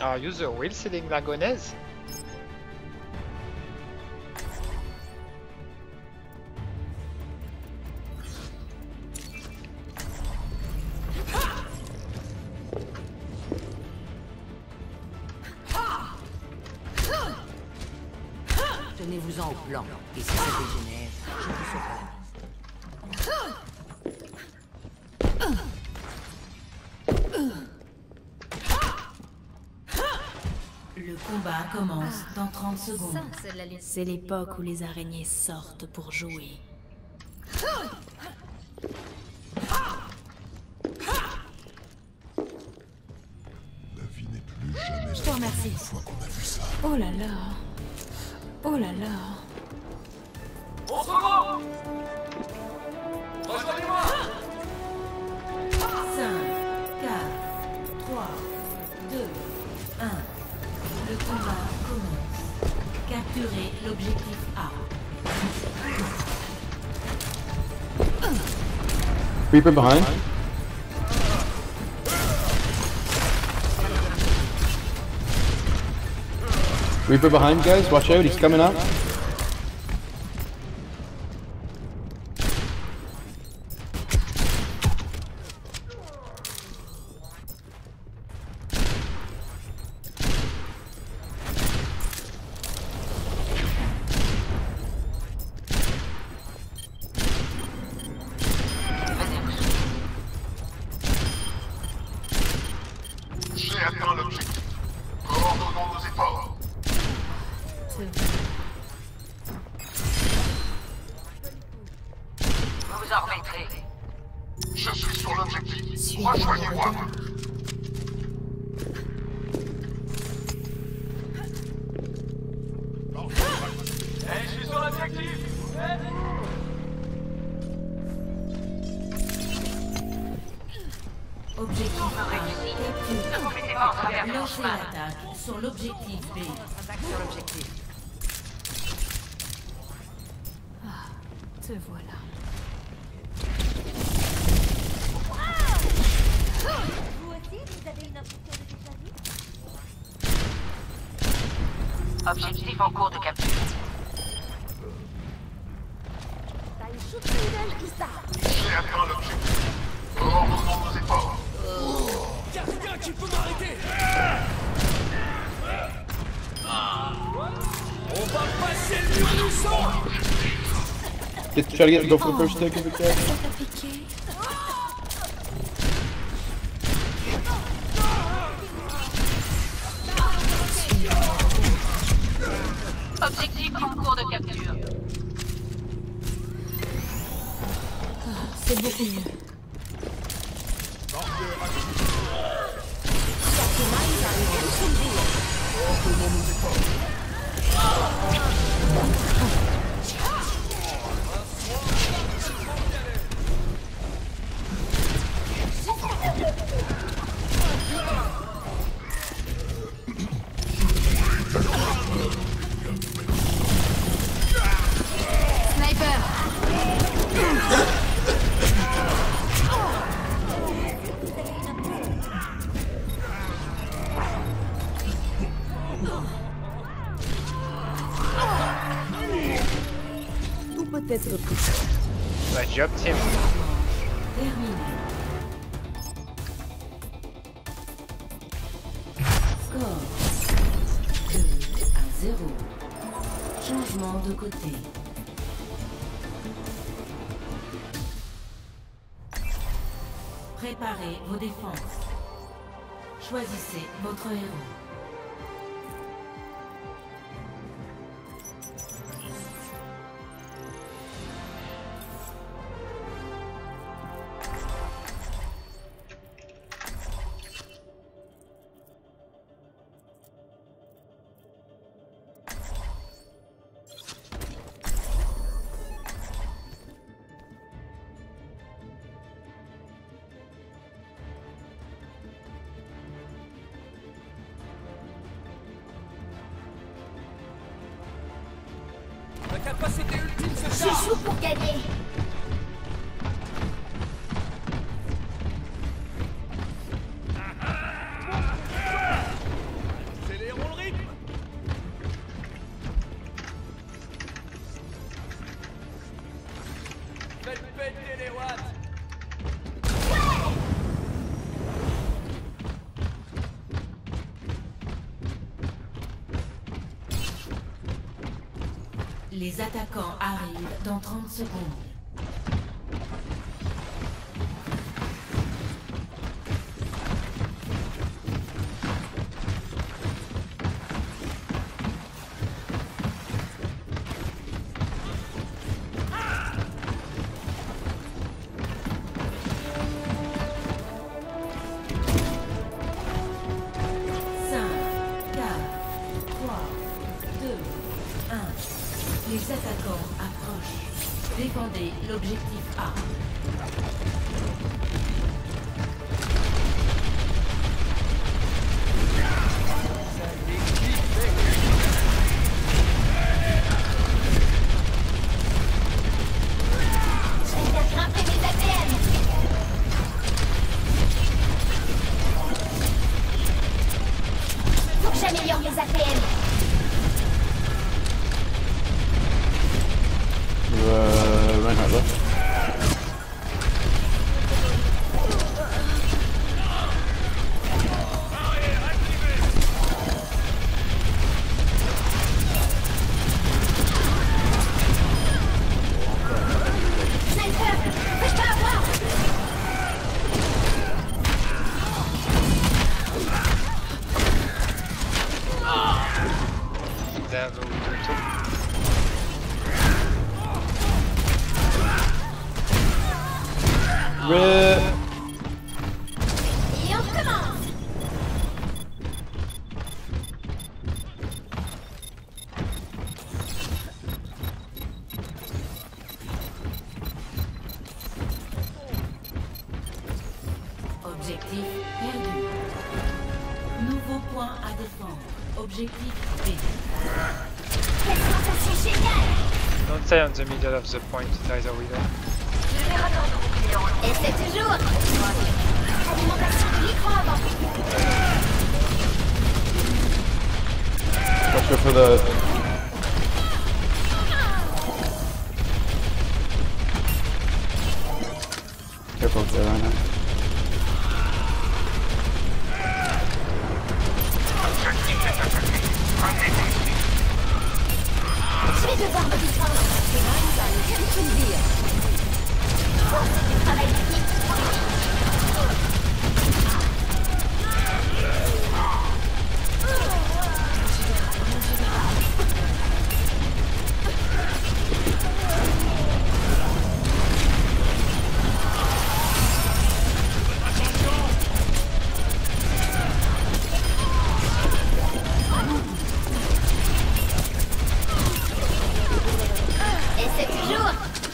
Are you the real Céline Dragonese? Tenez-vous-en au plan, et si ça dégénère, je vous sauverai la mise. Le combat commence dans 30 secondes. C'est l'époque où les araignées sortent pour jouer. La vie n'est plus jamais Je te remercie. la fois qu'on a vu ça. Oh là là. Oh là là. On se revoit. Rejoignez-moi. 5, 4, 3, 2, 1. Le combat commence. Capturez l'objectif A. Reaper behind. Reaper behind, guys. Watch out, he's coming up. J'ai atteint l'objectif. Coordonnons nos efforts. Vous vous en remettrez. Je suis sur l'objectif. Suis-moi. Rejoignez-moi. Et je suis sur l'objectif. Objectif A. Capturé. Lancez l'attaque sur l'objectif B. Attaque sur l'objectif. Te voilà. Vous aussi, vous avez une impression de déjà vu? Objectif en cours de capture. T'as une chute nouvelle qui sort. J'ai atteint l'objectif. Coordonnons nos efforts. Quelqu'un qui peut m'arrêter. On va passer le mur du sang. Try to go for the first take if we can. Ça t'a piqué. Objectif en cours de capture. C'est beaucoup mieux. Ou peut-être plus. Good job, team. Terminé. Score 2-0. Changement de côté. Préparez vos défenses. Choisissez votre héros. La capacité ultime se Je charge. joue pour gagner. Les attaquants arrivent dans 30 secondes. Les attaquants approchent. Défendez l'objectif A. Je vais faire grimper mes APM. Faut que j'améliore mes APM. Reinhardt left. Et on recommence. Objectif perdu. Nouveau point à défendre. Objectif B. Quelle sensation géniale. Don't stay on the middle of the point, there is a widow. Et c'est toujours alimentation du micro avant. Watch out for the... Careful up there, Reinhardt. Je vais devoir me défendre. Qu'est-ce que tu me dire? Oh, c'est du travail d'équipe. Et c'est toujours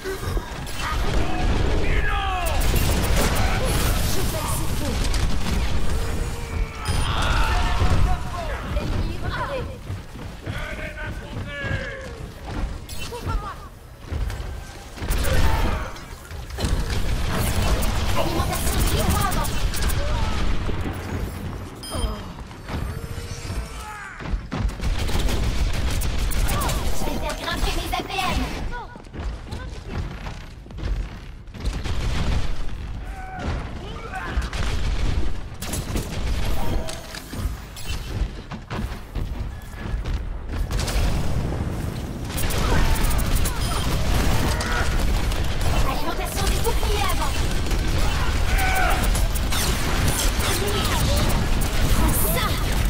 alimentation du micro avant. Je vais faire grimper mes APM. Alimentation des boucliers avant. Ça.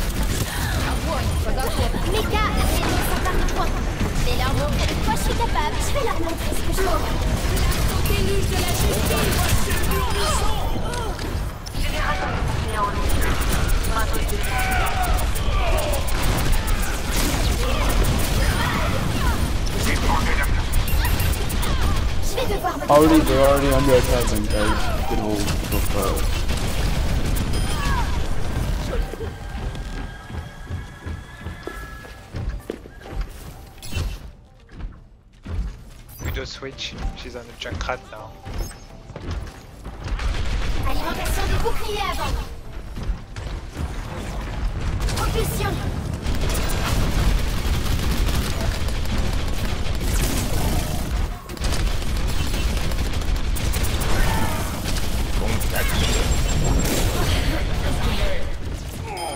Mes gars, les liens sont par le point. Je vais leur montrer de quoi je suis capable. Je vais leur montrer ce que je vaux. Déluge de la justice. Je vais devoir me They're already under attack, then, guys. Get hold of Widow switch, she's on the Junkrat now. alimentation des boucliers avant. Propulsion.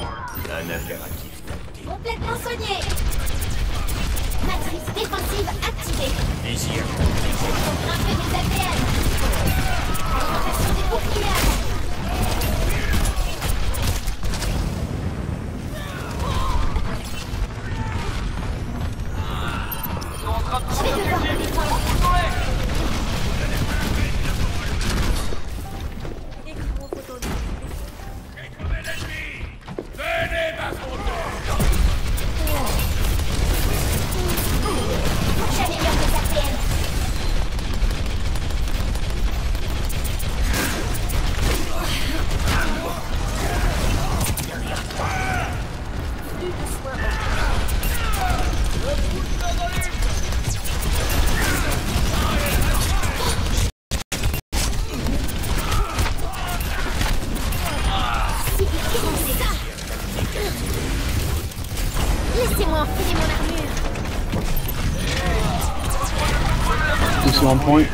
Un impératif. Complètement soigné. Matrice défensive plaisir. Grimper des APM. Alimentation des courtillages. Je vais devoir me défendre. J'améliore mes APM. Laissez-moi enfiler mon armure. This is on point.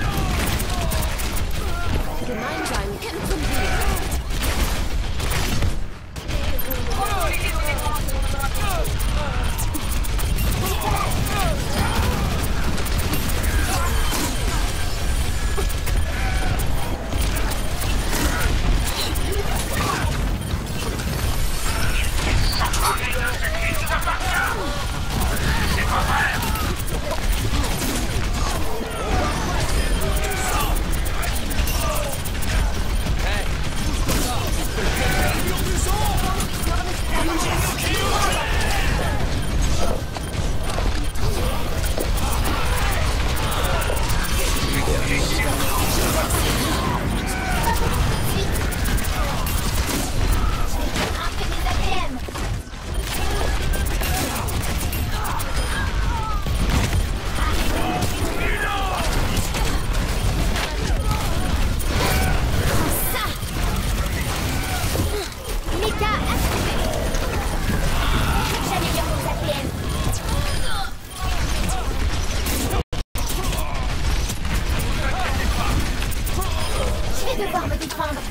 Devoir me défendre.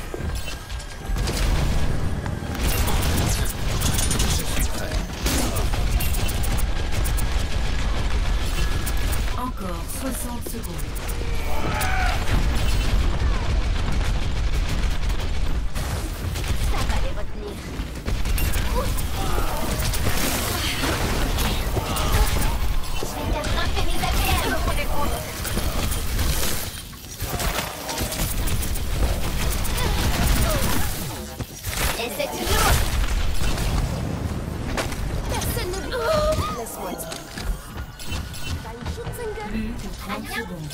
Encore 60 secondes. Ça va les retenir. Je vais faire grimper mes APM. Et c'est toujours. Personne ne... Laisse-moi dire. Plus que 30 secondes.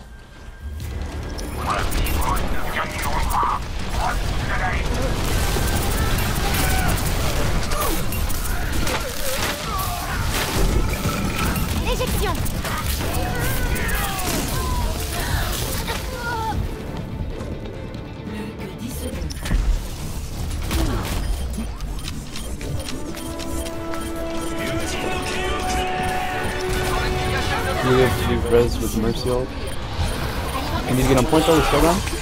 Éjection. Plus que 10 secondes. You have to do res with Mercy ult. You need to get on point though with Showdown.